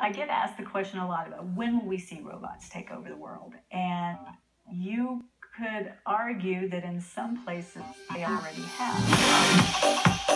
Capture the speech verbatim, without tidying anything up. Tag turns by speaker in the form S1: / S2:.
S1: I get asked the question a lot about when will we see robots take over the world? And you could argue that in some places they already have.